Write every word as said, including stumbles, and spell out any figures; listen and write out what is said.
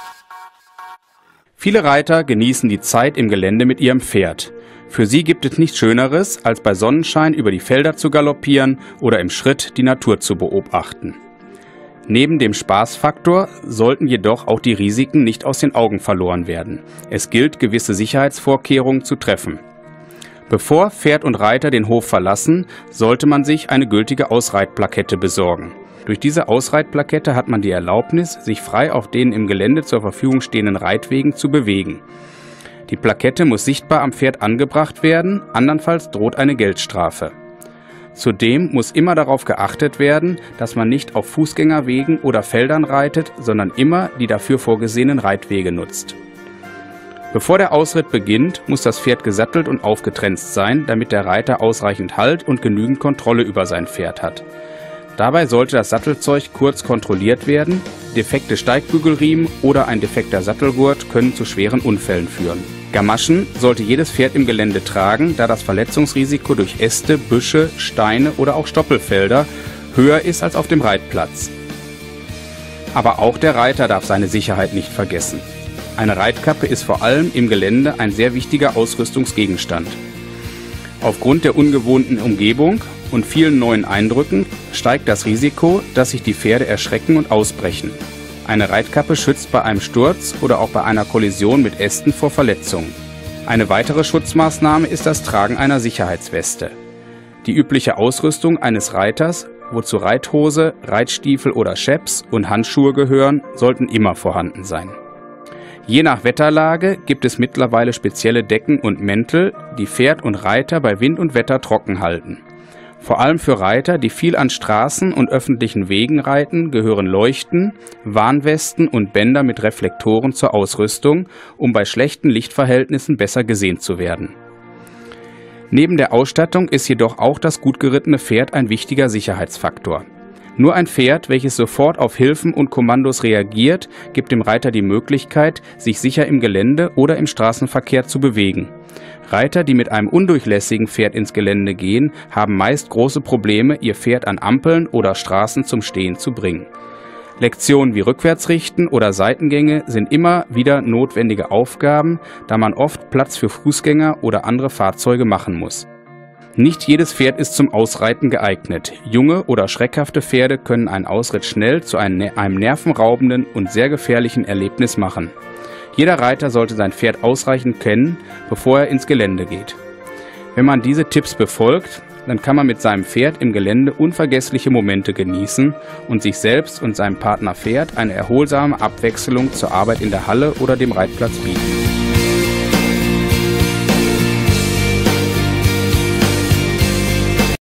Viele Reiter genießen die Zeit im Gelände mit ihrem Pferd. Für sie gibt es nichts Schöneres, als bei Sonnenschein über die Felder zu galoppieren oder im Schritt die Natur zu beobachten. Neben dem Spaßfaktor sollten jedoch auch die Risiken nicht aus den Augen verloren werden. Es gilt, gewisse Sicherheitsvorkehrungen zu treffen. Bevor Pferd und Reiter den Hof verlassen, sollte man sich eine gültige Ausreitplakette besorgen. Durch diese Ausreitplakette hat man die Erlaubnis, sich frei auf den im Gelände zur Verfügung stehenden Reitwegen zu bewegen. Die Plakette muss sichtbar am Pferd angebracht werden, andernfalls droht eine Geldstrafe. Zudem muss immer darauf geachtet werden, dass man nicht auf Fußgängerwegen oder Feldern reitet, sondern immer die dafür vorgesehenen Reitwege nutzt. Bevor der Ausritt beginnt, muss das Pferd gesattelt und aufgetrenst sein, damit der Reiter ausreichend Halt und genügend Kontrolle über sein Pferd hat. Dabei sollte das Sattelzeug kurz kontrolliert werden. Defekte Steigbügelriemen oder ein defekter Sattelgurt können zu schweren Unfällen führen. Gamaschen sollte jedes Pferd im Gelände tragen, da das Verletzungsrisiko durch Äste, Büsche, Steine oder auch Stoppelfelder höher ist als auf dem Reitplatz. Aber auch der Reiter darf seine Sicherheit nicht vergessen. Eine Reitkappe ist vor allem im Gelände ein sehr wichtiger Ausrüstungsgegenstand. Aufgrund der ungewohnten Umgebung und vielen neuen Eindrücken steigt das Risiko, dass sich die Pferde erschrecken und ausbrechen. Eine Reitkappe schützt bei einem Sturz oder auch bei einer Kollision mit Ästen vor Verletzungen. Eine weitere Schutzmaßnahme ist das Tragen einer Sicherheitsweste. Die übliche Ausrüstung eines Reiters, wozu Reithose, Reitstiefel oder Chaps und Handschuhe gehören, sollten immer vorhanden sein. Je nach Wetterlage gibt es mittlerweile spezielle Decken und Mäntel, die Pferd und Reiter bei Wind und Wetter trocken halten. Vor allem für Reiter, die viel an Straßen und öffentlichen Wegen reiten, gehören Leuchten, Warnwesten und Bänder mit Reflektoren zur Ausrüstung, um bei schlechten Lichtverhältnissen besser gesehen zu werden. Neben der Ausstattung ist jedoch auch das gut gerittene Pferd ein wichtiger Sicherheitsfaktor. Nur ein Pferd, welches sofort auf Hilfen und Kommandos reagiert, gibt dem Reiter die Möglichkeit, sich sicher im Gelände oder im Straßenverkehr zu bewegen. Reiter, die mit einem undurchlässigen Pferd ins Gelände gehen, haben meist große Probleme, ihr Pferd an Ampeln oder Straßen zum Stehen zu bringen. Lektionen wie Rückwärtsrichten oder Seitengänge sind immer wieder notwendige Aufgaben, da man oft Platz für Fußgänger oder andere Fahrzeuge machen muss. Nicht jedes Pferd ist zum Ausreiten geeignet. Junge oder schreckhafte Pferde können einen Ausritt schnell zu einem, einem nervenraubenden und sehr gefährlichen Erlebnis machen. Jeder Reiter sollte sein Pferd ausreichend kennen, bevor er ins Gelände geht. Wenn man diese Tipps befolgt, dann kann man mit seinem Pferd im Gelände unvergessliche Momente genießen und sich selbst und seinem Partner Pferd eine erholsame Abwechslung zur Arbeit in der Halle oder dem Reitplatz bieten.